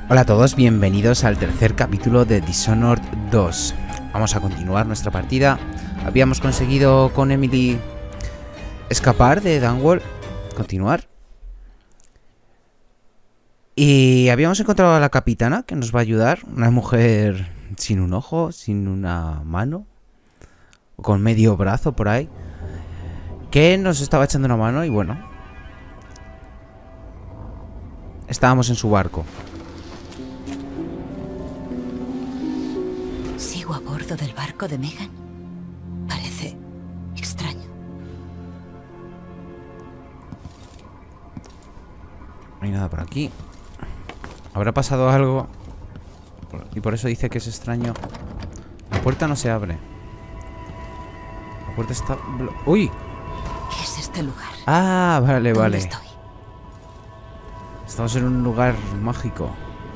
Hola a todos, bienvenidos al tercer capítulo de Dishonored 2. Vamos a continuar nuestra partida. Habíamos conseguido con Emily escapar de Dunwall. Continuar. Y habíamos encontrado a la capitana que nos va a ayudar. Una mujer sin un ojo, sin una mano, o con medio brazo por ahí, que nos estaba echando una mano y bueno, estábamos en su barco. ¿Sigo a bordo del barco de Megan? Parece extraño. No hay nada por aquí. ¿Habrá pasado algo? Y por eso dice que es extraño. La puerta no se abre. La puerta está... ¡Uy! ¿Qué es este lugar? Ah, vale, ¿Dónde vale. estoy? Estamos en un lugar mágico.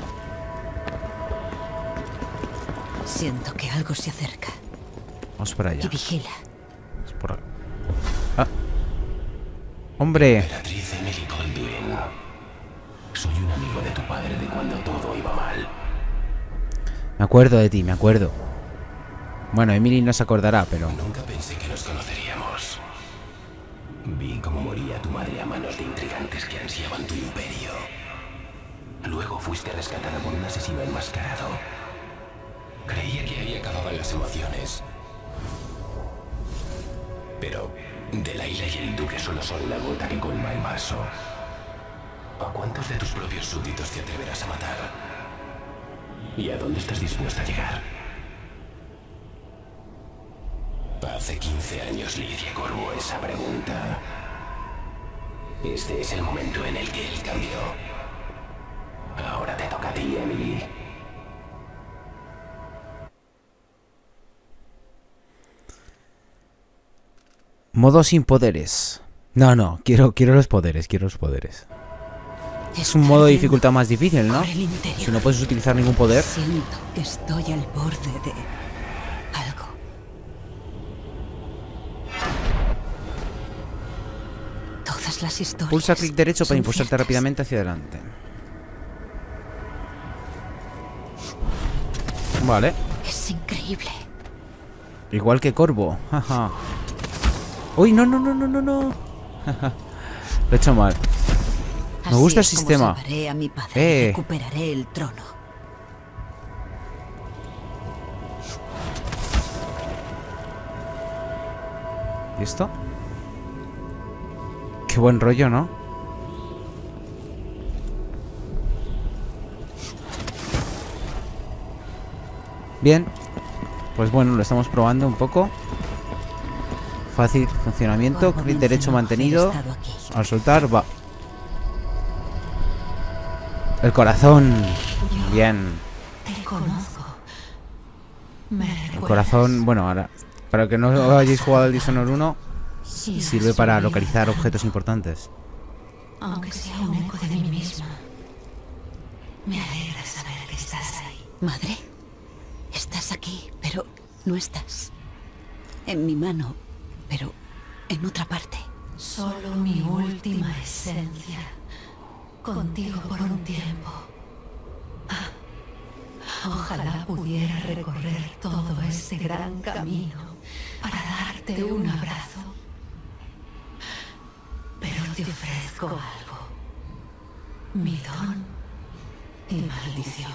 Siento que algo se acerca. Vamos para allá. Y vigila. Es por... ¡Ah! ¡Hombre! Emperatriz Emily Goldwyn. Soy un amigo de tu padre de cuando todo iba mal. Me acuerdo de ti, me acuerdo. Bueno, Emily no se acordará, pero... Nunca pensé que nos conoceríamos. Vi cómo moría tu madre a manos de intrigantes que ansiaban tu imperio. Luego fuiste rescatada por un asesino enmascarado. Creía que ahí acababan las emociones. Pero Delilah y el duque solo son la gota que colma el vaso. ¿A cuántos de tus propios súbditos te atreverás a matar? ¿Y a dónde estás dispuesta a llegar? Hace 15 años le hice a Corvo esa pregunta. Este es el momento en el que él cambió. Ahora te toca a ti, Emily. Modo sin poderes. No, quiero los poderes, quiero los poderes. Es un modo de dificultad más difícil, ¿no? Por el interior. Si no puedes utilizar ningún poder. Siento que estoy al borde de algo. Todas las historias. Pulsa clic derecho para son impulsarte ciertas. rápidamente hacia adelante. Vale. Es increíble. Igual que Corvo. Jaja. Uy, no. Lo he hecho mal. Me gusta el Así es como sistema. salvaré a mi padre y recuperaré el trono. ¿Y esto? Qué buen rollo, ¿no? Bien. Pues bueno, lo estamos probando un poco. Fácil funcionamiento. Corvo Clic derecho mencionó mantenido. haber estado aquí. Al soltar, va. El corazón. Bien. Te conozco. El corazón, bueno, ahora, para que no hayáis jugado al Dishonored 1, sirve para localizar objetos importantes. Aunque sea un eco de mí misma. Me alegra saber que estás ahí. Madre, estás aquí, pero no estás. En mi mano, pero en otra parte. Solo mi última esencia. Contigo por un tiempo. Ojalá pudiera recorrer todo este gran camino para darte un abrazo. Pero te ofrezco algo. Mi don y maldición.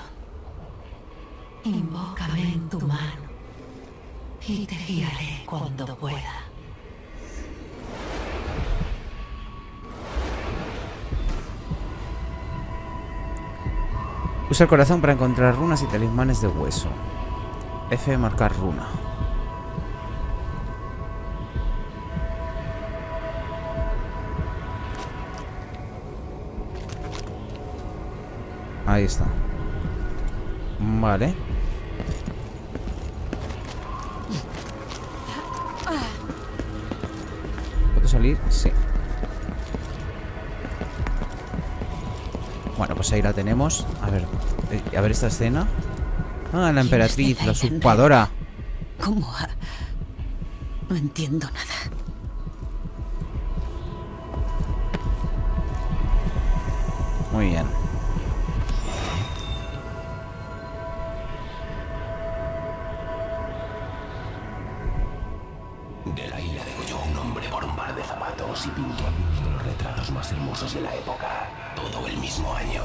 Invócame en tu mano y te guiaré cuando pueda. Usa el corazón para encontrar runas y talismanes de hueso. F, marcar runa. Ahí está. Vale. ¿Puedo salir? Sí. Bueno, pues ahí la tenemos. A ver esta escena. Ah, la emperatriz, la usurpadora. ¿Cómo? No entiendo nada. Muy bien. más hermosos de la época, todo el mismo año.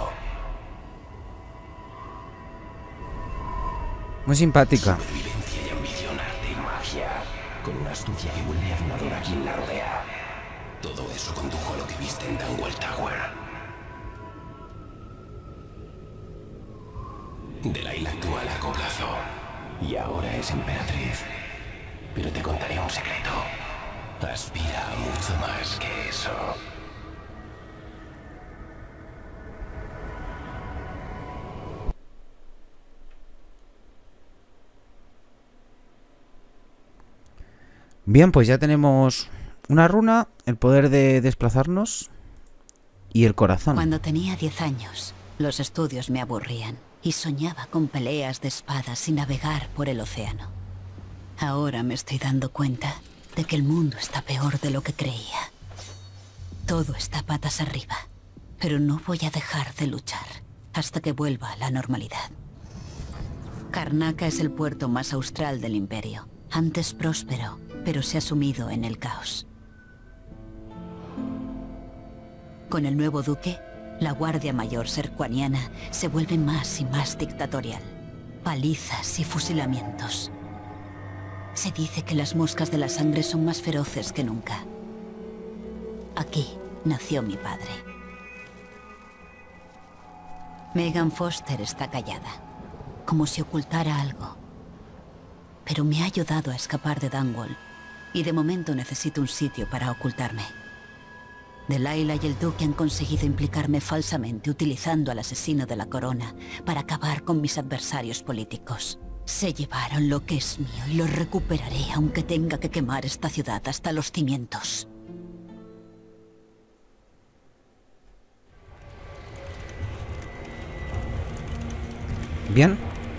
Muy simpática. Supervivencia y ambición, arte y magia, con una astucia que vuelve admiradora a quien la rodea. Todo eso condujo a lo que viste en Dunwall Tower. Delilah actuó a largo plazo y ahora es emperatriz. Pero te contaré un secreto. Aspira a mucho más que eso. Bien, pues ya tenemos una runa, el poder de desplazarnos y el corazón. Cuando tenía 10 años, los estudios me aburrían y soñaba con peleas de espadas y navegar por el océano. Ahora me estoy dando cuenta de que el mundo está peor de lo que creía. Todo está patas arriba, pero no voy a dejar de luchar hasta que vuelva a la normalidad. Karnaca es el puerto más austral del Imperio. Antes próspero, pero se ha sumido en el caos. Con el nuevo duque, la Guardia Mayor sercuaniana se vuelve más y más dictatorial. Palizas y fusilamientos. Se dice que las moscas de la sangre son más feroces que nunca. Aquí nació mi padre. Megan Foster está callada, como si ocultara algo. Pero me ha ayudado a escapar de Dunwall, y de momento necesito un sitio para ocultarme. Delilah y el duque han conseguido implicarme falsamente utilizando al asesino de la corona para acabar con mis adversarios políticos. Se llevaron lo que es mío y lo recuperaré aunque tenga que quemar esta ciudad hasta los cimientos. Bien.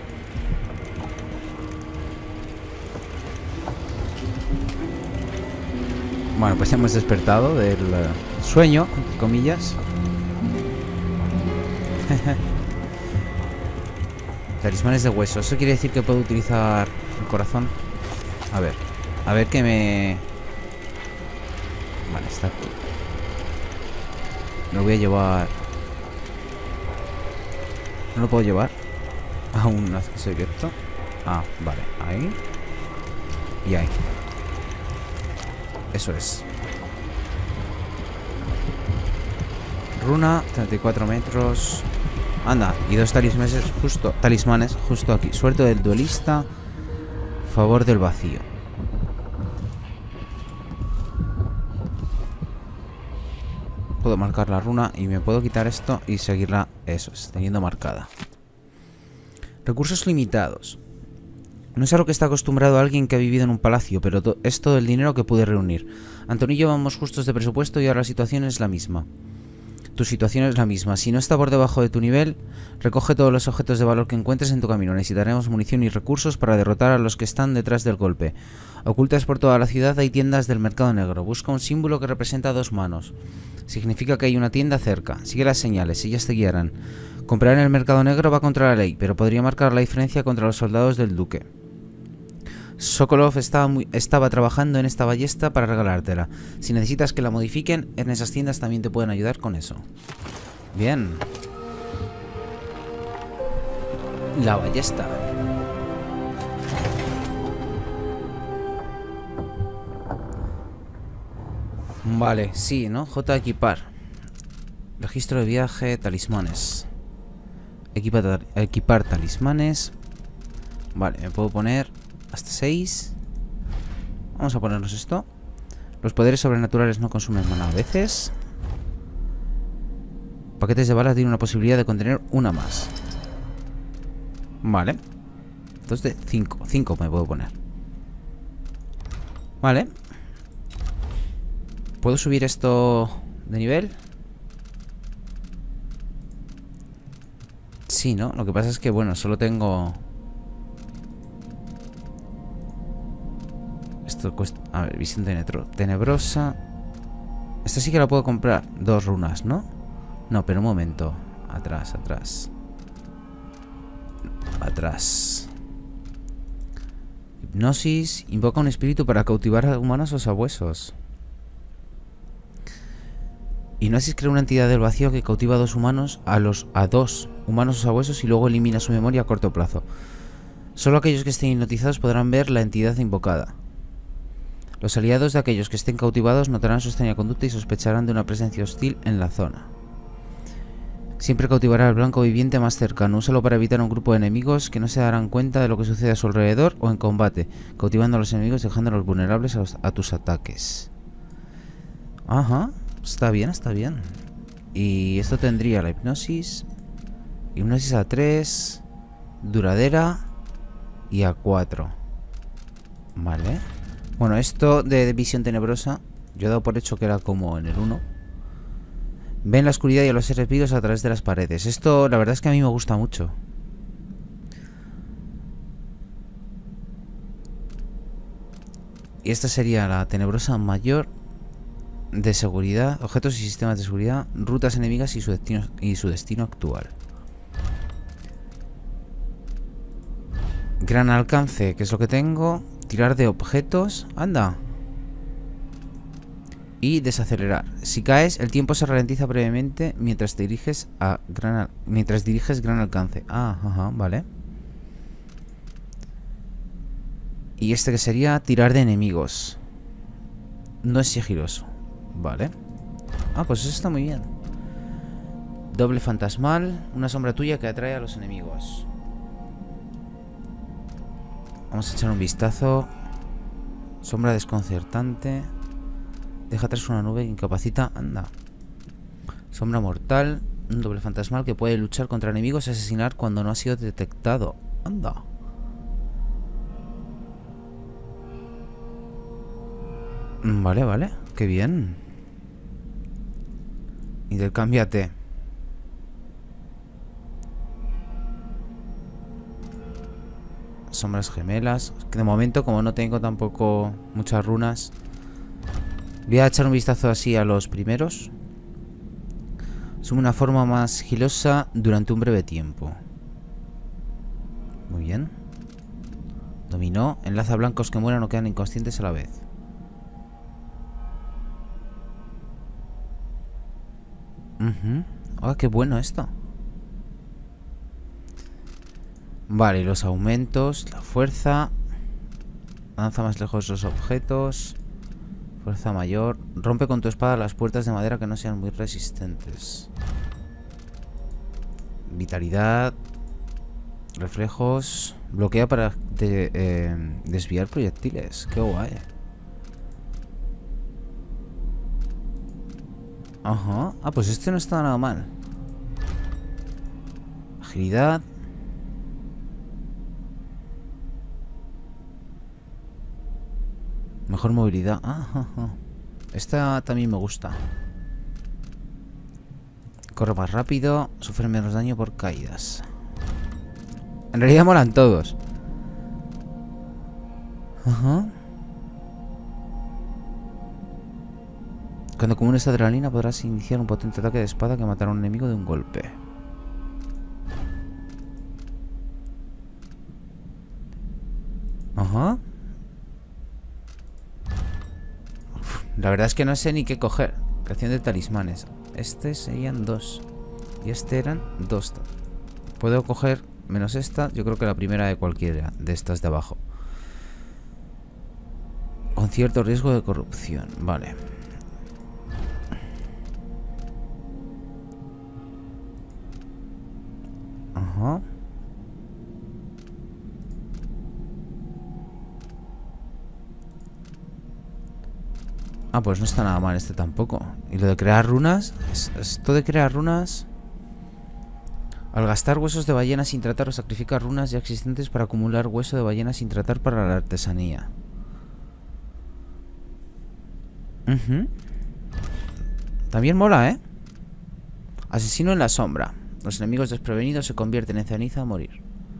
Bueno, pues hemos despertado del sueño, entre comillas. Talismanes de hueso. Eso quiere decir que puedo utilizar el corazón. A ver que me... Vale, está aquí. Lo voy a llevar. ¿No lo puedo llevar? A un acceso directo. Ah, vale, ahí. Y ahí. Eso es. Runa, 34 metros. Anda, y 2 talismanes justo aquí. Suerte del duelista. Favor del vacío. Puedo marcar la runa y me puedo quitar esto y seguirla, eso es, teniendo marcada. Recursos limitados. No es algo que está acostumbrado a alguien que ha vivido en un palacio, pero es todo el dinero que pude reunir. Antonio y yo vamos justos de presupuesto y ahora la situación es la misma. Tu situación es la misma. Si no está por debajo de tu nivel, recoge todos los objetos de valor que encuentres en tu camino. Necesitaremos munición y recursos para derrotar a los que están detrás del golpe. Ocultas por toda la ciudad hay tiendas del mercado negro. Busca un símbolo que representa 2 manos. Significa que hay una tienda cerca. Sigue las señales, ellas te guiarán. Comprar en el mercado negro va contra la ley, pero podría marcar la diferencia contra los soldados del duque. Sokolov estaba trabajando en esta ballesta para regalártela. Si necesitas que la modifiquen, en esas tiendas también te pueden ayudar con eso. Bien. La ballesta. Vale, sí, ¿no? J equipar. Registro de viaje, talismanes. Equipar talismanes. Vale, me puedo poner hasta 6. Vamos a ponernos esto. Los poderes sobrenaturales no consumen maná a veces. Paquetes de balas tienen una posibilidad de contener una más. Vale. Entonces de 5. 5 me puedo poner. Vale. ¿Puedo subir esto de nivel? Sí, ¿no? Lo que pasa es que, bueno, solo tengo... Esto cuesta... A ver, visión tenebrosa. Esta sí que la puedo comprar. 2 runas, ¿no? No, pero un momento. Atrás, atrás. Atrás. Hipnosis. Invoca un espíritu para cautivar a humanos o sabuesos. Hipnosis crea una entidad del vacío que cautiva a dos humanos o sabuesos y luego elimina su memoria a corto plazo. Solo aquellos que estén hipnotizados podrán ver la entidad invocada. Los aliados de aquellos que estén cautivados notarán su extraña conducta y sospecharán de una presencia hostil en la zona. Siempre cautivará al blanco viviente más cercano. Úsalo para evitar un grupo de enemigos que no se darán cuenta de lo que sucede a su alrededor o en combate, cautivando a los enemigos dejándolos vulnerables a tus ataques. Ajá, está bien, está bien. Y esto tendría la hipnosis. Hipnosis a 3, duradera y a 4. Vale. Bueno, esto de visión tenebrosa, yo he dado por hecho que era como en el 1. Ven la oscuridad y a los seres vivos a través de las paredes. Esto, la verdad es que a mí me gusta mucho. Y esta sería la tenebrosa mayor de seguridad, objetos y sistemas de seguridad, rutas enemigas y su destino actual. Gran alcance, que es lo que tengo. Tirar de objetos. Anda. Y desacelerar. Si caes, el tiempo se ralentiza brevemente mientras diriges gran alcance. Ah, ajá, vale. Y este que sería tirar de enemigos. No es sigiloso. Vale. Ah, pues eso está muy bien. Doble fantasmal. Una sombra tuya que atrae a los enemigos. Vamos a echar un vistazo. Sombra desconcertante. Deja atrás una nube que incapacita. Anda. Sombra mortal. Un doble fantasmal que puede luchar contra enemigos y asesinar cuando no ha sido detectado. Anda. Vale, vale. Qué bien. Intercámbiate. Sombras gemelas. Que de momento, como no tengo tampoco muchas runas, voy a echar un vistazo así a los primeros. Asume una forma más sigilosa durante un breve tiempo. Muy bien. Dominó. Enlaza blancos que mueran o quedan inconscientes a la vez. Ah, qué bueno esto. Vale, y los aumentos. La fuerza. Lanza más lejos los objetos. Fuerza mayor. Rompe con tu espada las puertas de madera que no sean muy resistentes. Vitalidad. Reflejos. Bloquea para desviar proyectiles. Qué guay. Ajá. Ah, pues este no está nada mal. Agilidad. Mejor movilidad. Ajá. Esta también me gusta. Corre más rápido. Sufre menos daño por caídas. En realidad molan todos. Ajá. Cuando acumules adrenalina podrás iniciar un potente ataque de espada que matará a un enemigo de un golpe. Ajá. La verdad es que no sé ni qué coger. Creación de talismanes. Este serían 2. Y este eran 2. Puedo coger menos esta. Yo creo que la primera de cualquiera de estas de abajo. Con cierto riesgo de corrupción. Vale. Ajá. Ah, pues no está nada mal este tampoco. Y lo de crear runas. Esto de crear runas. Al gastar huesos de ballena sin tratar o sacrifica runas ya existentes para acumular hueso de ballena sin tratar para la artesanía. También mola, ¿eh? Asesino en la sombra. Los enemigos desprevenidos se convierten en ceniza a morir.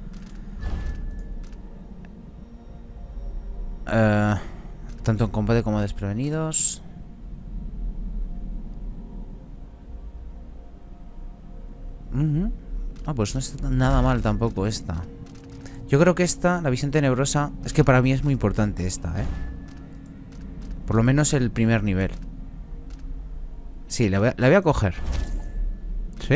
Tanto en combate como desprevenidos. Ah, pues no está nada mal tampoco esta. Yo creo que esta, la visión tenebrosa, es que para mí es muy importante esta, ¿eh? Por lo menos el primer nivel. Sí, la voy a coger. Sí.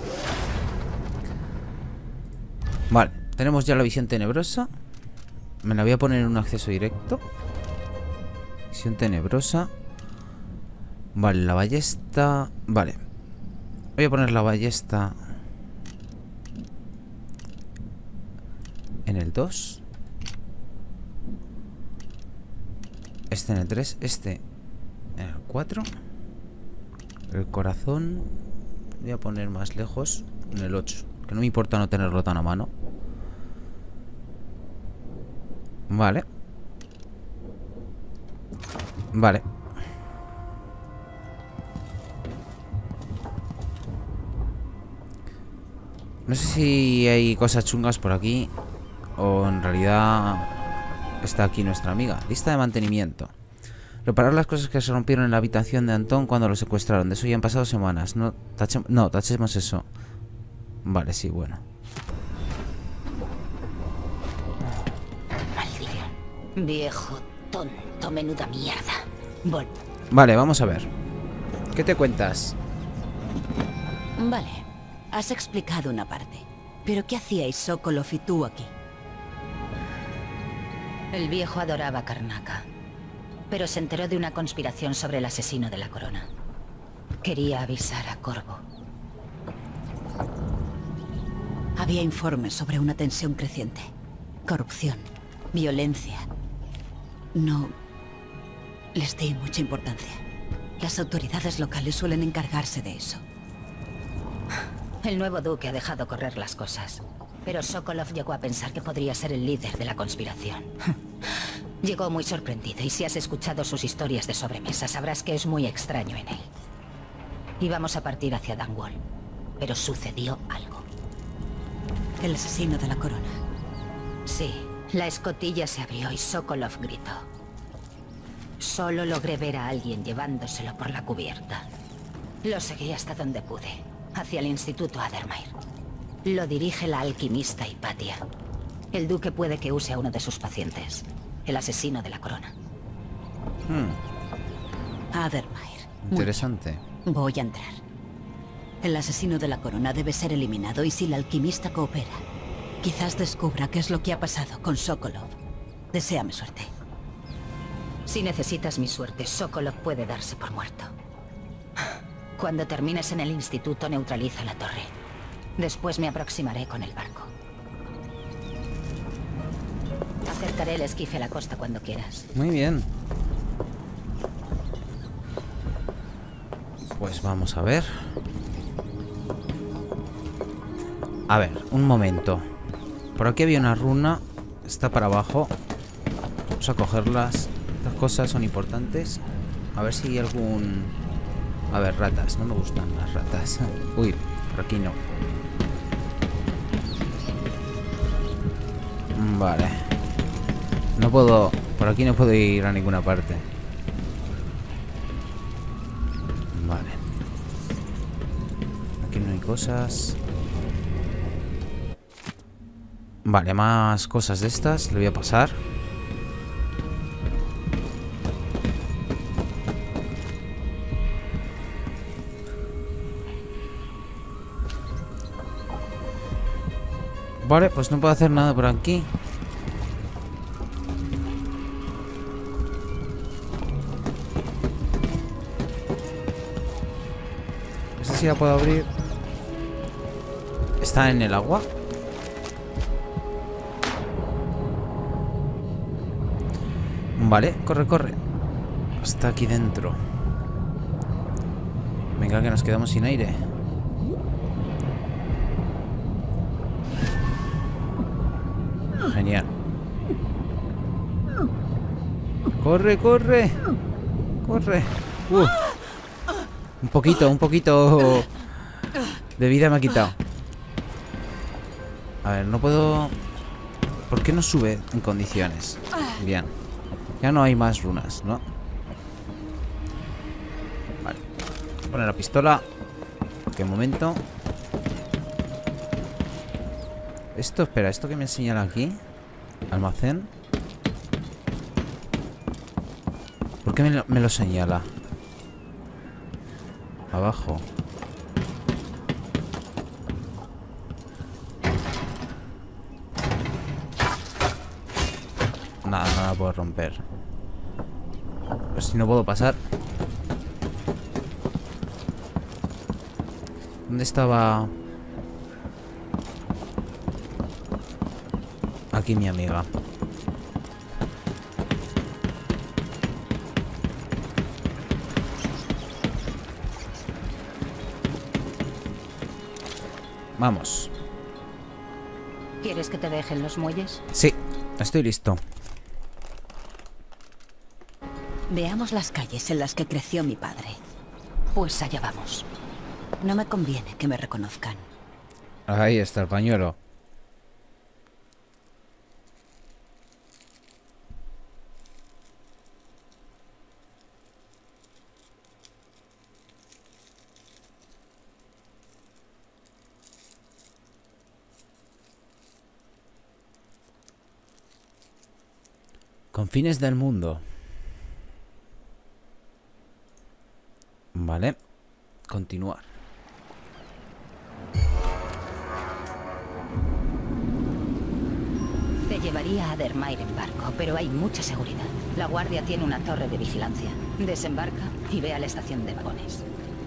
Vale, tenemos ya la visión tenebrosa. Me la voy a poner en un acceso directo. Visión tenebrosa. Vale, la ballesta. Vale. Voy a poner la ballesta en el 2. Este en el 3. Este en el 4. El corazón voy a poner más lejos en el 8. Que no me importa no tenerlo tan a mano. Vale. Vale. No sé si hay cosas chungas por aquí o en realidad está aquí nuestra amiga. Lista de mantenimiento. Reparar las cosas que se rompieron en la habitación de Antón cuando lo secuestraron. De eso ya han pasado semanas. No, tachemos eso. Vale, sí, bueno. Maldición. Viejo tonto, menuda mierda. Vale, vamos a ver. ¿Qué te cuentas? Vale. Has explicado una parte. ¿Pero qué hacíais Sokolov y tú aquí? El viejo adoraba a Karnaca, pero se enteró de una conspiración sobre el asesino de la corona. Quería avisar a Corvo. Había informes sobre una tensión creciente. Corrupción, violencia. No les di mucha importancia. Las autoridades locales suelen encargarse de eso. El nuevo duque ha dejado correr las cosas, pero Sokolov llegó a pensar que podría ser el líder de la conspiración. Llegó muy sorprendido, y si has escuchado sus historias de sobremesa, sabrás que es muy extraño en él. Íbamos a partir hacia Dunwall, pero sucedió algo. El asesino de la corona. Sí, la escotilla se abrió y Sokolov gritó. Solo logré ver a alguien llevándoselo por la cubierta. Lo seguí hasta donde pude. Hacia el Instituto Addermire. Lo dirige la alquimista Hipatia. El duque puede que use a uno de sus pacientes. El asesino de la corona. Addermire. Interesante. Voy a entrar. El asesino de la corona debe ser eliminado y si la alquimista coopera, quizás descubra qué es lo que ha pasado con Sokolov. Deséame suerte. Si necesitas mi suerte, Sokolov puede darse por muerto. Cuando termines en el instituto, neutraliza la torre. Después me aproximaré con el barco. Acercaré el esquife a la costa cuando quieras. Muy bien. Pues vamos a ver. A ver, un momento. Por aquí había una runa. Está para abajo. Vamos a cogerlas. Estas cosas son importantes. A ver si hay algún... A ver, ratas. No me gustan las ratas. Uy, por aquí no. Vale. No puedo... Por aquí no puedo ir a ninguna parte. Vale. Aquí no hay cosas. Vale, más cosas de estas. Le voy a pasar. Vale, pues no puedo hacer nada por aquí. No sé si la puedo abrir. ¿Está en el agua? Vale, corre, corre. Está aquí dentro. Venga, que nos quedamos sin aire. Genial. Corre, corre. Corre. Un poquito de vida me ha quitado. A ver, no puedo... ¿Por qué no sube en condiciones? Bien. Ya no hay más runas, ¿no? Vale. Voy a poner la pistola. ¿Qué momento? Esto, espera, ¿esto que me señala aquí? Almacén. ¿Por qué me lo señala? Abajo. Nada, no la puedo romper. Pues si no puedo pasar. ¿Dónde estaba? Aquí mi amiga. Vamos. ¿Quieres que te dejen los muelles? Sí, estoy listo. Veamos las calles en las que creció mi padre. Pues allá vamos. No me conviene que me reconozcan. Ahí está el pañuelo. Confines del mundo. Vale. Continuar. Te llevaría a Addermire en barco, pero hay mucha seguridad. La guardia tiene una torre de vigilancia. Desembarca y ve a la estación de vagones.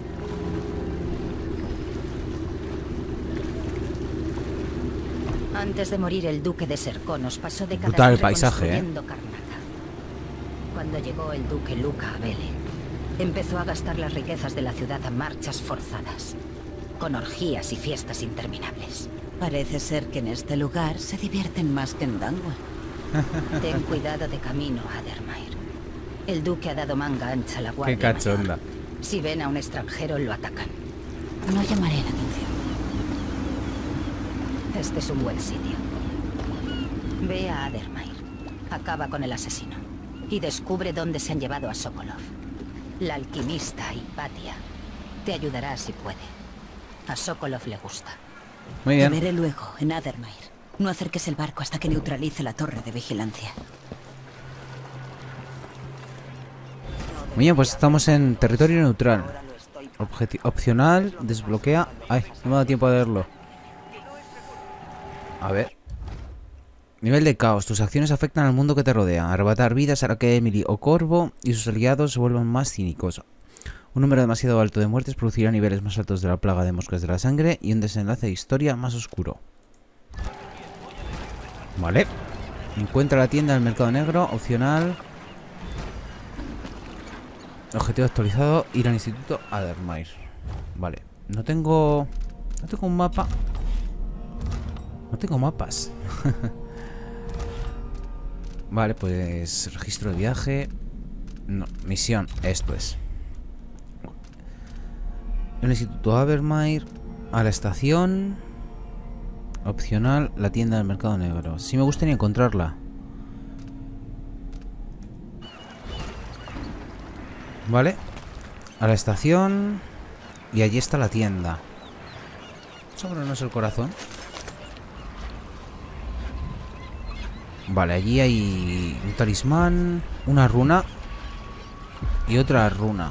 Antes de morir, el duque de Serconos pasó décadas brutal el paisaje, reconstruyendo Karnaca. Cuando llegó el duque Luca a Velen, empezó a gastar las riquezas de la ciudad a marchas forzadas, con orgías y fiestas interminables. Parece ser que en este lugar se divierten más que en Dunwall. Ten cuidado de camino a Addermire. El duque ha dado manga ancha a la guardia Qué cachonda. mayor. Si ven a un extranjero, lo atacan. No llamaré la atención. Este es un buen sitio. Ve a Addermire. Acaba con el asesino. Y descubre dónde se han llevado a Sokolov. La alquimista Hipatia te ayudará si puede. A Sokolov le gusta. Muy Te bien. veré luego en Addermire. No acerques el barco hasta que neutralice la torre de vigilancia. Muy bien, pues estamos en territorio neutral. Opcional, desbloquea. Ay, no me ha dado tiempo a leerlo. A ver. Nivel de caos. Tus acciones afectan al mundo que te rodea. Arrebatar vidas hará que Emily o Corvo y sus aliados se vuelvan más cínicos. Un número demasiado alto de muertes producirá niveles más altos de la plaga de moscas de la sangre y un desenlace de historia más oscuro. Vale. Encuentra la tienda del mercado negro. Opcional. Objetivo actualizado. Ir al instituto Addermire. Vale. No tengo un mapa. No tengo mapas. Vale, pues registro de viaje. No, misión, esto es. El instituto Addermire. A la estación. Opcional, la tienda del mercado negro. Sí me gustaría encontrarla. Vale. A la estación. Y allí está la tienda. Sobre no es el corazón. Vale, allí hay un talismán, una runa y otra runa.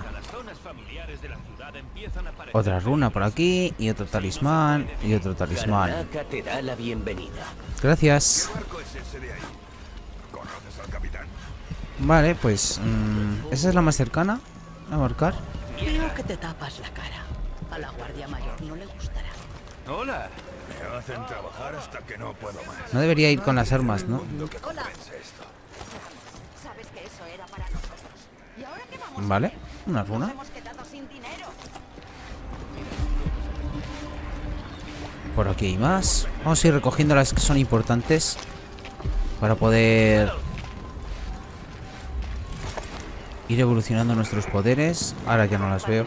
Otra runa por aquí y otro talismán y otro talismán. Karnaca te da la bienvenida. Gracias. Vale, pues esa es la más cercana a marcar. Creo que te tapas la cara. A la guardia mayor no le gustará. Hola. Me hacen trabajar hasta que no puedo más. No debería ir con las armas, ¿no? Hola. Sabes que eso era para nosotros. ¿Y ahora qué vamos? Vale, una runa. Hemos quedado sin dinero. Por aquí hay más. Vamos a ir recogiendo las que son importantes para poder ir evolucionando nuestros poderes. Ahora ya no las veo.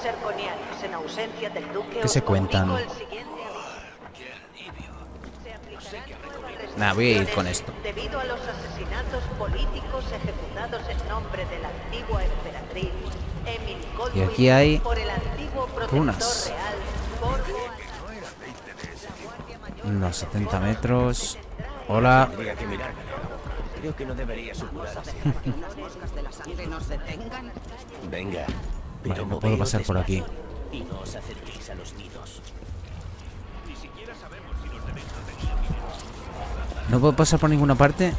¿Qué se cuentan? Nada, voy a ir con esto. Debido a los asesinatos políticos ejecutados en nombre de la antigua emperatriz Emily Y Goldwyn aquí hay por el antiguo protector runas. real Corvo Unos 70 metros. Hola. Tendría que mirar. Creo que no debería supurar así. Las moscas de la sangre nos detengan. Venga. Vale, no puedo pasar por aquí. Y no os acerquéis a los nidos. Ni siquiera sabemos si los de dentro tenían dinero. ¿No puedo pasar por ninguna parte?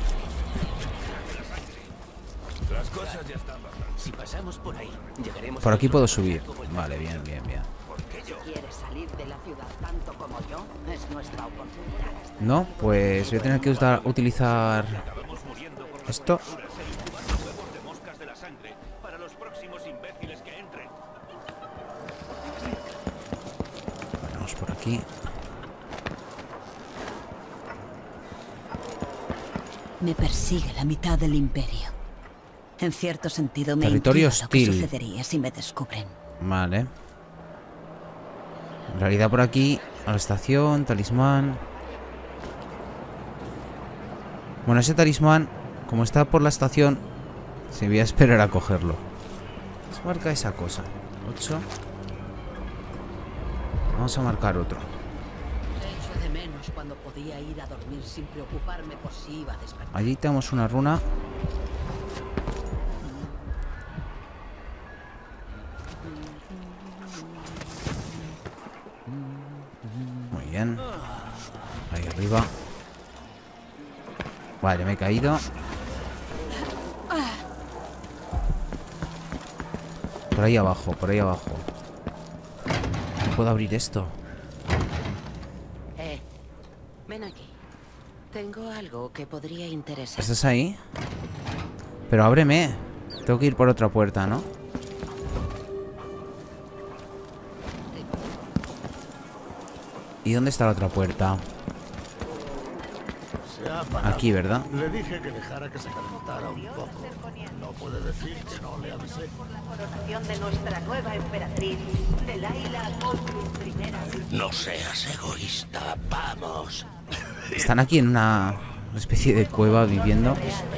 Las cosas ya están bajadas. Si pasamos por ahí, llegaremos Por a aquí otro puedo lugar subir. como el Vale, Palacio. bien, bien, bien. Si quieres salir de la ciudad tanto como yo, es nuestra oportunidad. No, pues voy a tener que utilizar esto. Huevos de moscas de la sangre para los próximos imbéciles que entren. Vamos por aquí. Me persigue la mitad del imperio. En cierto sentido me Territorio intriga lo que hostil. sucedería si me descubren. Vale. En realidad por aquí, a la estación, talismán. Bueno, ese talismán, como está por la estación, se voy a esperar a cogerlo. Se marca esa cosa. 8. Vamos a marcar otro. Te echo de menos cuando podía ir a dormir sin preocuparme por si iba a despertar. Allí tenemos una runa. Muy bien. Ahí arriba. Vale, me he caído. Por ahí abajo, por ahí abajo. ¿No puedo abrir esto? Ven aquí. Tengo algo que podría interesar. ¿Estás ahí? Pero ábreme. Tengo que ir por otra puerta, ¿no? ¿Y dónde está la otra puerta? Se ha apagado. Aquí, ¿verdad? Le dije que dejara que se calentara un poco. No puede decir que no le avisé. Por la coronación de nuestra nueva emperatriz, Delaila Goldblum I. No seas egoísta, vamos. Están aquí en una especie de cueva viviendo.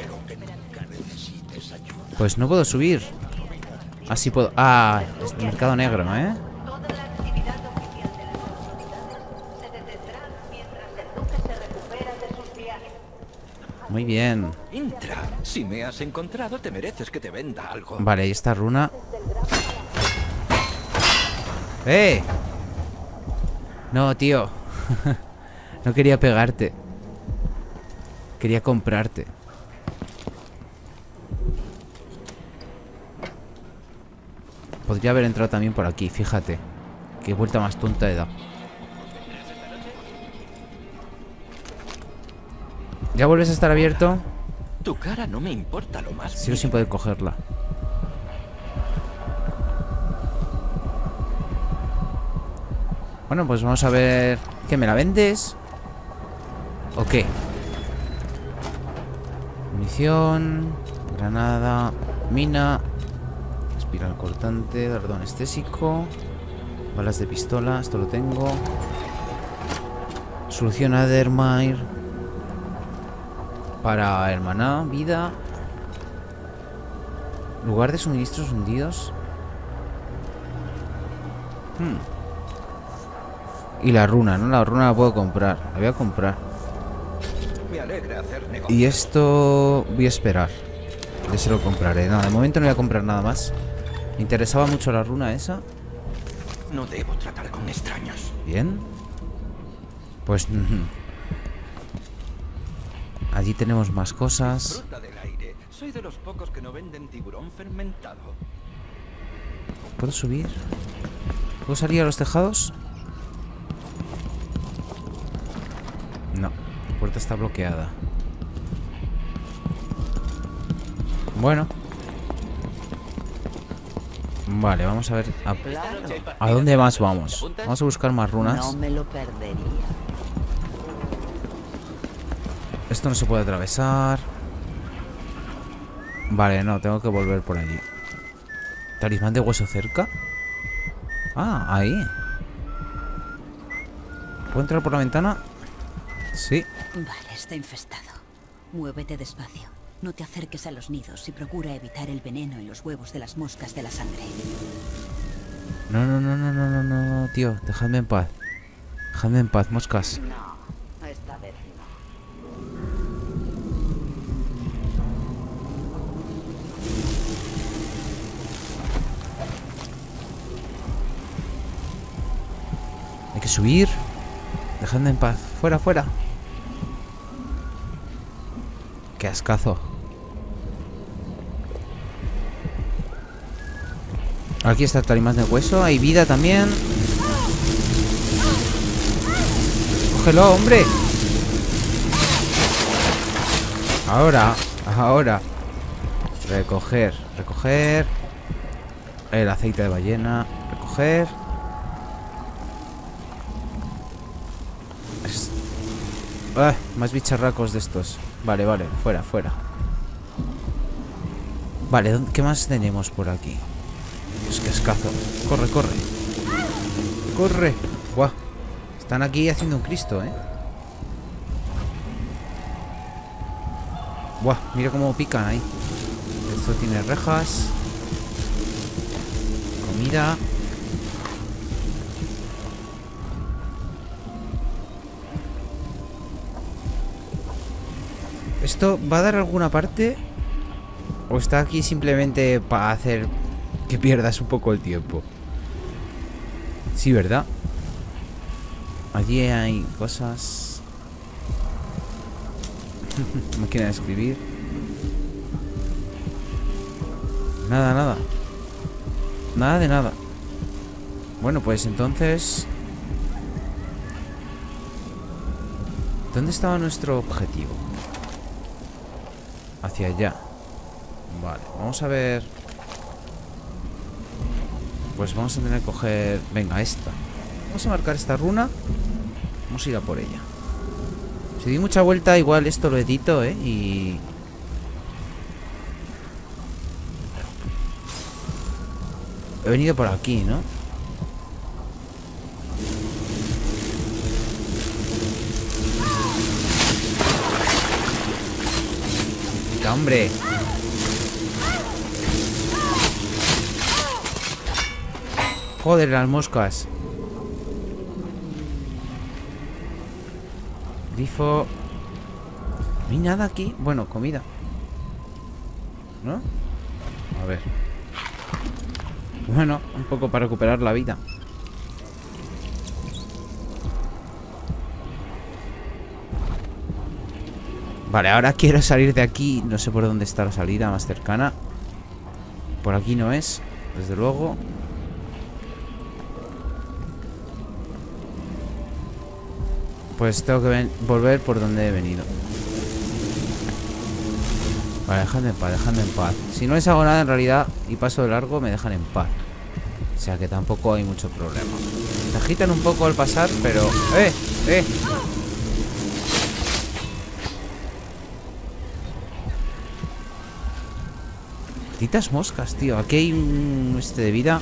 Pues no puedo subir. Ah, sí puedo. Ah, es el mercado negro, ¿eh? Toda la actividad oficial de las autoridades se detendrá mientras el duque se recupera de sus viajes. Muy bien. Entra. Si me has encontrado, te mereces que te venda algo. Vale, ahí está runa. ¡Eh! No, tío. No quería pegarte. Quería comprarte. Podría haber entrado también por aquí, fíjate. Qué vuelta más tonta he dado. ¿Ya vuelves a estar abierto? Tu cara no me importa lo más. Sigo sin poder cogerla. Bueno, pues vamos a ver. ¿Qué, me la vendes? ¿O qué? Munición, granada, mina, espiral cortante, dardo anestésico, balas de pistola, esto lo tengo. Solución Adermire para hermaná, vida. Lugar de suministros hundidos. Y la runa, ¿no? La runa la puedo comprar. La voy a comprar. Me alegra hacer negocio. Y esto voy a esperar. Ya se lo compraré. No, de momento no voy a comprar nada más. Me interesaba mucho la runa esa. No debo tratar con extraños. Bien. Pues... allí tenemos más cosas. Fruta del aire. Soy de los pocos que no venden tiburón fermentado. ¿Puedo subir? ¿Puedo salir a los tejados? No, la puerta está bloqueada. Bueno. Vale, vamos a ver a dónde más vamos. Vamos a buscar más No runas. me lo perdería. Esto no se puede atravesar. Vale, no, tengo que volver por allí. ¿Talismán de hueso cerca? Ah, ahí. ¿Puedo entrar por la ventana? Sí. Vale, está infestado. Muévete despacio. No te acerques a los nidos y procura evitar el veneno en los huevos de las moscas de la sangre. No, no, no, no, no, no, no, no, tío. Dejadme en paz. Dejadme en paz, moscas. No, esta vez no. que subir. Dejadme en paz. Fuera, fuera. Qué ascazo. Aquí está el talismán de hueso. Hay vida también. Cógelo, hombre. Ahora. Recoger. El aceite de ballena. Recoger. Más bicharracos de estos. Vale, fuera. Vale, ¿qué más tenemos por aquí? Es que escaso. Corre. Guau. Están aquí haciendo un Cristo, Buah, mira cómo pican ahí. Esto tiene rejas. Comida. ¿Esto va a dar alguna parte? ¿O está aquí simplemente para hacer que pierdas un poco el tiempo? Sí, ¿verdad? Allí hay cosas. Máquina de escribir. Nada. Nada de nada. Bueno, pues entonces... ¿dónde estaba nuestro objetivo? Hacia allá. Vale, vamos a ver. Pues vamos a tener que coger... venga, esta. Vamos a marcar esta runa. Vamos a ir a por ella. Si di mucha vuelta, igual esto lo edito, y... he venido por aquí, ¿no? ¡Quita, hombre! Joder, las moscas. Grifo. No hay nada aquí. Bueno, comida. ¿No? A ver. Bueno, un poco para recuperar la vida. Vale, ahora quiero salir de aquí. No sé por dónde está la salida más cercana. Por aquí no es, desde luego. Pues tengo que volver por donde he venido. Vale, dejadme en paz. Si no les hago nada en realidad y paso de largo, me dejan en paz. O sea que tampoco hay mucho problema. Se agitan un poco al pasar, pero... ¡Eh! Malditas moscas, tío. Aquí hay un... de vida.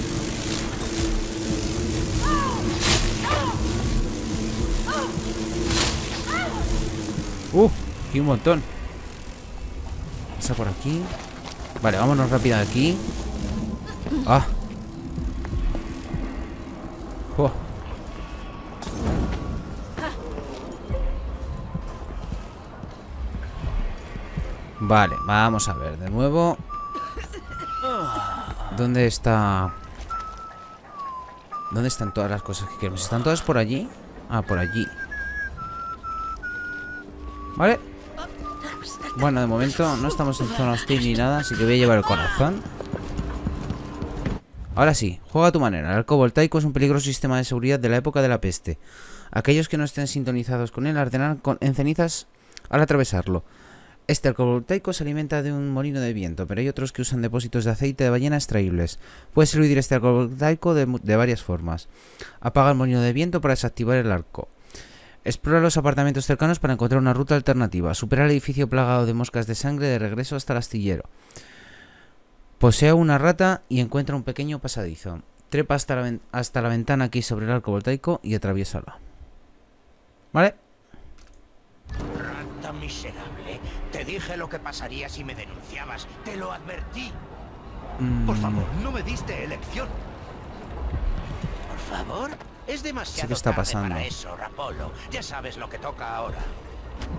Aquí un montón. Pasa por aquí. Vale, vámonos rápido de aquí. Vale, vamos a ver de nuevo. ¿Dónde está? ¿Dónde están todas las cosas que queremos? ¿Están todas por allí? Ah, por allí. Vale. Bueno, de momento no estamos en zona hostil ni nada, así que voy a llevar el corazón. Ahora sí, juega a tu manera. El arco voltaico es un peligroso sistema de seguridad de la época de la peste. Aquellos que no estén sintonizados con él arderán en cenizas al atravesarlo. Este arco voltaico se alimenta de un molino de viento, pero hay otros que usan depósitos de aceite de ballena extraíbles. Puedes eludir este arco voltaico de varias formas. Apaga el molino de viento para desactivar el arco. Explora los apartamentos cercanos para encontrar una ruta alternativa. Supera el edificio plagado de moscas de sangre de regreso hasta el astillero. Posea una rata y encuentra un pequeño pasadizo. Trepa hasta la ventana aquí sobre el arco voltaico y atraviésala. ¿Vale? Rata miserable. Te dije lo que pasaría si me denunciabas. Te lo advertí. Por favor, no me diste elección. Por favor. Es demasiado ¿Qué está pasando? tarde para eso, Rapolo. Ya sabes lo que toca ahora.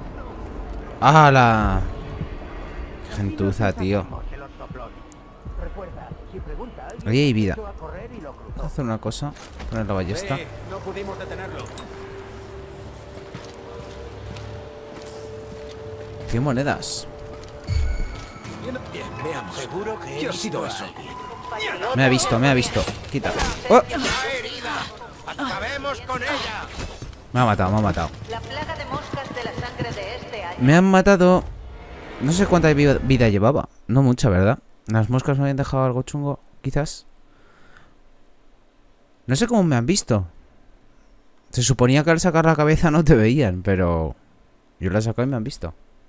¡Hala! Qué gentuza, tío. Recuerda, si pregunta a alguien, Ahí hay vida. echó a correr y lo cruzó. Voy a hacer una cosa. Poner la ballesta. No pudimos detenerlo. 100 monedas. Bien, veamos. Seguro que ¿Qué ha he sido visto eso? a alguien. Patriota Me ha visto, me ha visto. Quita. ¡Oh! ¡Está herida! ¡Acabemos con ella! Me ha matado, me ha matado. La plaga de moscas de la sangre de este año. Me han matado. No sé cuánta vida llevaba. No mucha, ¿verdad? Las moscas me habían dejado algo chungo, quizás. No sé cómo me han visto. Se suponía que al sacar la cabeza no te veían, pero yo la he sacado y me han visto.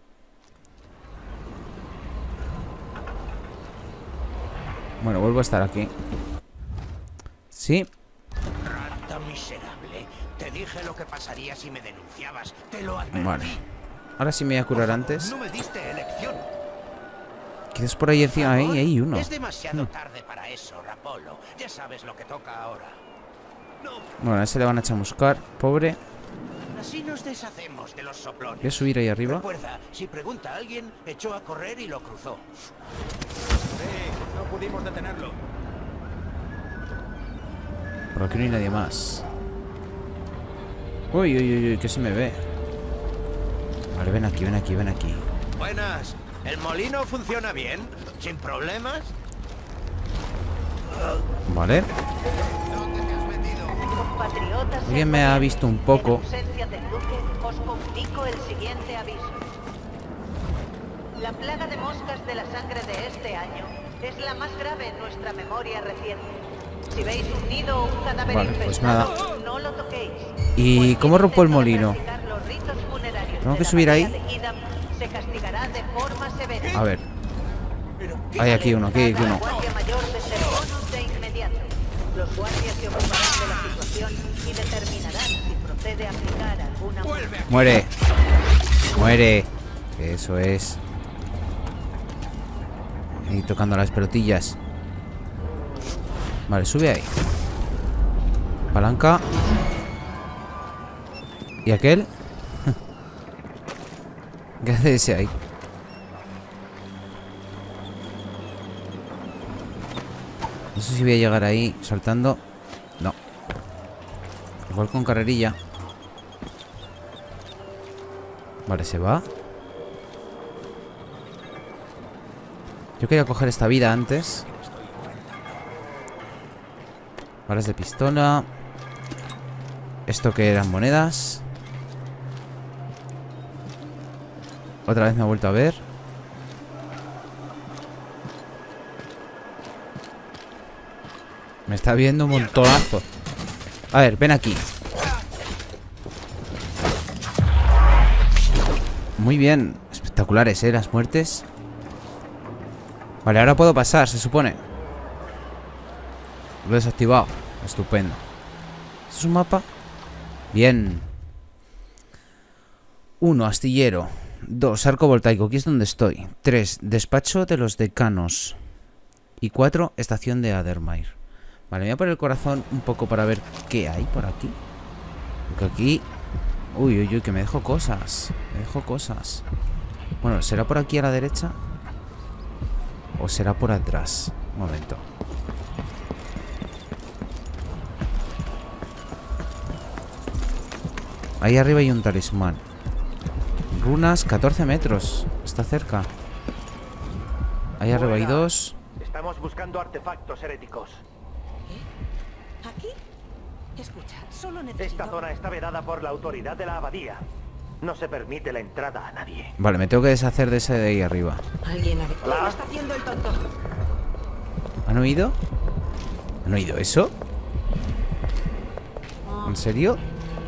Bueno, vuelvo a estar aquí. Sí. Rata miserable. Te dije lo que pasaría si me denunciabas. Te lo advertí. Vale. Ahora sí me voy a curar antes. No me diste elección. Quizás por ahí encima hay uno. Es demasiado tarde para eso, Rapolo. Ya sabes lo que toca ahora. No, Bueno, a ese le van a chamuscar. Pobre. así nos deshacemos de los soplones. Voy a subir ahí arriba. Recuerda, si pregunta a alguien, echó a correr y lo cruzó. No pudimos detenerlo. Por aquí no hay nadie más. Uy, uy, uy, uy, que se me ve. Vale, ven aquí, ven aquí, ven aquí. Buenas. ¿El molino funciona bien? ¿Sin problemas? Vale. ¿Dónde te has metido? Compatriotas Alguien me ha visto un poco. En ausencia del duque, os comunico el siguiente aviso. La plaga de moscas de la sangre de este año es la más grave en nuestra memoria reciente. Si veis un nido o un cadáver Vale, pues infestado, nada. no lo toquéis. ¿Y Cualquier cómo rompo el intento de molino? practicar los ritos funerarios ¿Tengo de que la subir ahí? abadía de Idam se castigará de forma severa. A ver. Hay aquí uno, aquí hay Alertad a la uno. Guardia Mayor de Servonos de inmediato. Los guardias se ocuparán de la situación y determinarán si procede a aplicar alguna multa. Muere. Muere. Eso es. Ahí tocando las pelotillas. Vale, sube ahí. Palanca. ¿Y aquel? ¿Qué hace ese ahí? No sé si voy a llegar ahí saltando. No. Igual con carrerilla. Vale, se va. Yo quería coger esta vida antes. Balas de pistola. Esto que eran monedas. Otra vez me ha vuelto a ver. Me está viendo un montonazo. A ver, ven aquí. Muy bien. Espectaculares, las muertes. Vale, ahora puedo pasar, se supone. Lo he desactivado. Estupendo. ¿Esto es un mapa? Bien. 1, astillero. 2, arco voltaico. Aquí es donde estoy. 3, despacho de los decanos. Y 4, estación de Adermire. Vale, me voy a poner el corazón un poco para ver qué hay por aquí. Porque aquí... Uy, uy, uy, que me dejo cosas. Me dejo cosas. Bueno, ¿será por aquí a la derecha? ¿O será por atrás? Un momento. Ahí arriba hay un talismán. Runas, 14 metros. Está cerca. Ahí arriba hay 2. Estamos buscando artefactos heréticos. ¿Aquí? Escucha, solo necesito... Esta zona está vedada por la autoridad de la abadía. No se permite la entrada a nadie. Vale, me tengo que deshacer de ese de ahí arriba. Alguien ha... Hola. ¿Qué está haciendo el tonto? ¿Han oído? ¿Han oído eso? ¿En serio?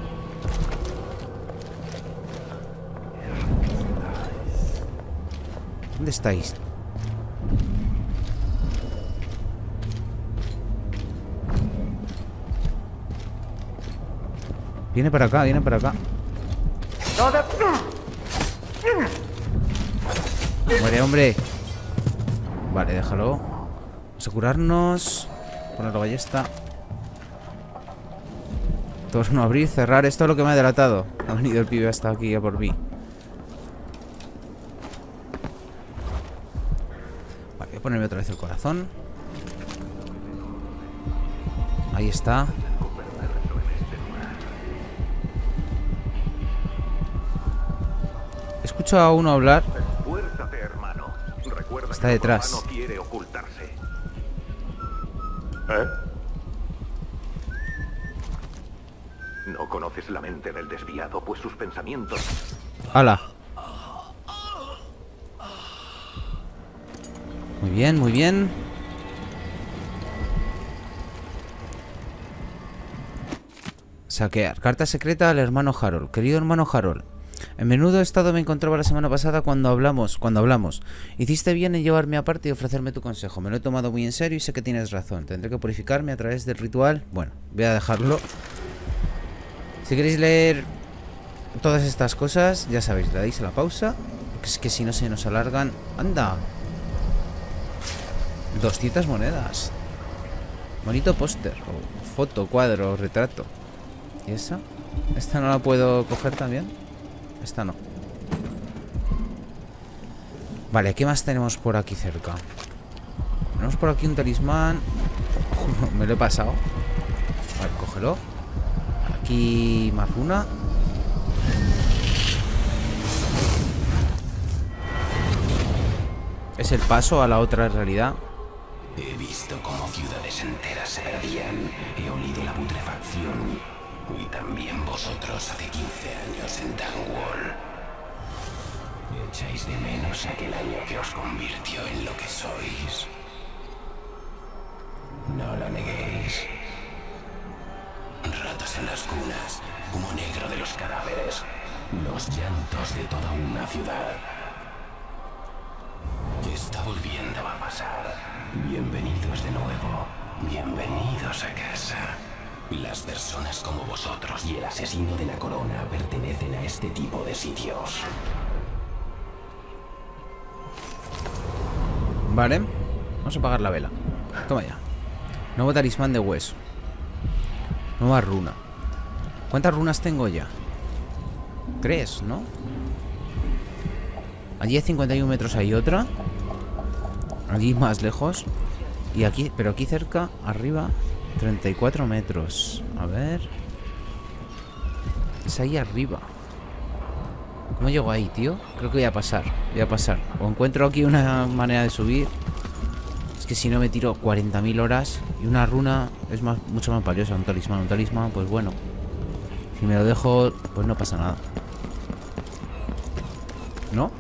¿Dónde estáis? Viene para acá, viene para acá. Muere, hombre. Vale, déjalo. Vamos a curarnos. Poner la ballesta. Todos no abrir, cerrar. Esto es lo que me ha delatado. Ha venido el pibe hasta aquí a por mí. Vale, voy a ponerme otra vez el corazón. Ahí está. Escucho a uno hablar. Esfuérzate, hermano. Recuerda Está que detrás. no quiere ocultarse. ¿Eh? No conoces la mente del desviado, pues sus pensamientos... ¡Hala! Muy bien, muy bien. Saquear. Carta secreta al hermano Harold. Querido hermano Harold, en menudo estado me encontraba la semana pasada cuando hablamos. Hiciste bien en llevarme aparte y ofrecerme tu consejo. Me lo he tomado muy en serio y sé que tienes razón. Tendré que purificarme a través del ritual. Bueno, voy a dejarlo. Si queréis leer todas estas cosas, ya sabéis, le dais a la pausa. Porque es que si no se nos alargan. ¡Anda! 200 monedas. Bonito póster. O foto, cuadro, retrato. ¿Y esa? ¿Esta no la puedo coger también? Esta no. Vale, ¿qué más tenemos por aquí cerca? Tenemos por aquí un talismán. Me lo he pasado. Vale, cógelo. Aquí más runa. Es el paso a la otra realidad. He visto cómo ciudades enteras se perdían. He olido la putrefacción. Y también vosotros hace 15 años en Dunwall. ¿Echáis de menos aquel año que os convirtió en lo que sois? No lo neguéis. Ratas en las cunas, humo negro de los cadáveres, los llantos de toda una ciudad. Está volviendo a pasar. Bienvenidos de nuevo. Bienvenidos a casa. Las personas como vosotros y el asesino de la corona pertenecen a este tipo de sitios. Vale. Vamos a apagar la vela. Toma ya. Nuevo talismán de hueso. Nueva runa. ¿Cuántas runas tengo ya? 3, ¿no? Allí a 51 metros hay otra. Allí más lejos. Y aquí, pero aquí cerca, arriba, 34 metros. A ver. Es ahí arriba. ¿Cómo llego ahí, tío? Creo que voy a pasar. Voy a pasar. O encuentro aquí una manera de subir. Es que si no me tiro 40.000 horas. Y una runa es mucho más valiosa. Un talismán, pues bueno. Si me lo dejo, pues no pasa nada. ¿No?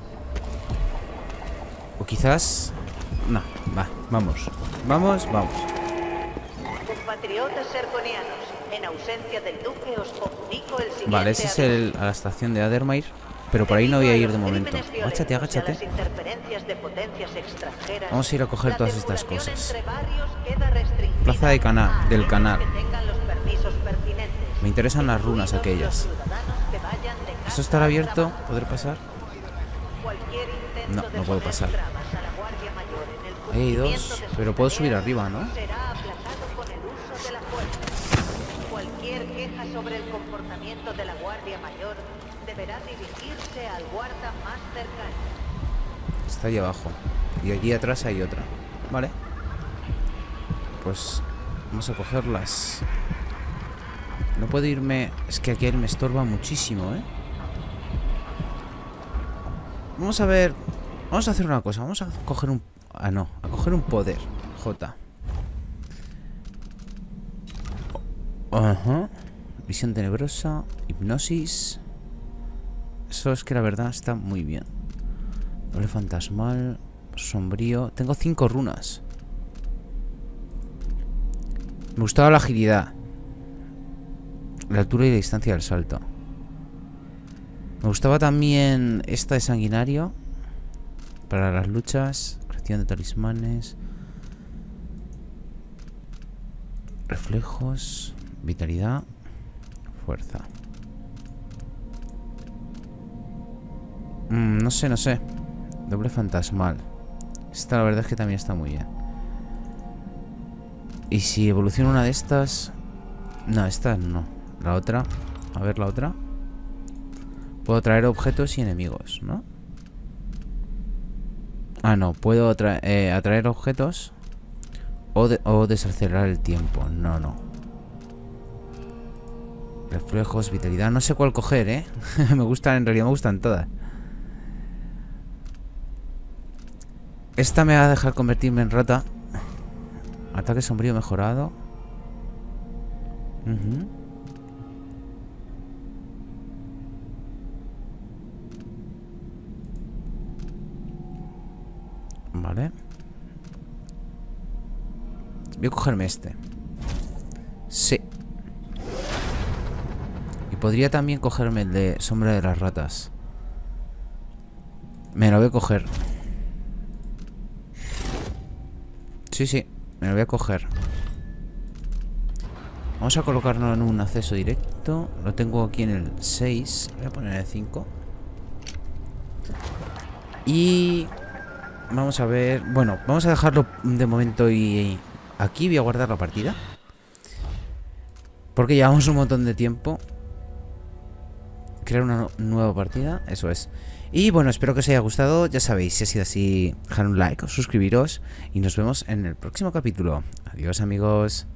O quizás... No, vamos. Vamos. Compatriotas serconianos, en ausencia del duque os comunico el siguiente. Vale, ese es a la estación de Addermire. Pero por ahí no voy a ir de momento. Agáchate. Vamos a ir a coger todas estas cosas. Plaza de del canal. Me interesan las runas aquellas. ¿Esto estará abierto? ¿Podré pasar? No puedo pasar. Ahí hay dos. Pero puedo subir arriba, ¿no? Cualquier queja sobre el comportamiento de la Guardia Mayor deberá dirigirse al guarda más cercano. Está ahí abajo. Y aquí atrás hay otra. Vale. Pues vamos a cogerlas. No puedo irme... Es que aquel me estorba muchísimo, ¿eh? Vamos a ver... Vamos a hacer una cosa. Vamos a coger un... Ah, no. A coger un poder. J. Ajá. Visión tenebrosa. Hipnosis. Eso es que la verdad está muy bien. Doble fantasmal. Sombrío. Tengo 5 runas. Me gustaba la agilidad. La altura y la distancia del salto. Me gustaba también esta de sanguinario. Para las luchas. Creación de talismanes. Reflejos. Vitalidad. Fuerza. No sé. Doble fantasmal. Esta la verdad es que también está muy bien. Y si evoluciona una de estas... No, esta no. La otra. A ver la otra. Puedo traer objetos y enemigos, ¿no? Ah, no. Puedo atraer objetos. O desacelerar el tiempo. No, no. Reflejos, vitalidad. No sé cuál coger, ¿eh? Me gustan, en realidad me gustan todas. Esta me va a dejar convertirme en rata. Ataque sombrío mejorado. Vale. Voy a cogerme este. Sí. Y podría también cogerme el de sombra de las ratas. Me lo voy a coger. Sí, sí, me lo voy a coger. Vamos a colocarlo en un acceso directo. Lo tengo aquí en el 6. Voy a poner el 5. Y vamos a ver. Bueno, vamos a dejarlo de momento y aquí voy a guardar la partida, porque llevamos un montón de tiempo. Crear una nueva partida, eso es. Y bueno, espero que os haya gustado. Ya sabéis, si ha sido así, dejar un like, suscribiros y nos vemos en el próximo capítulo. Adiós, amigos.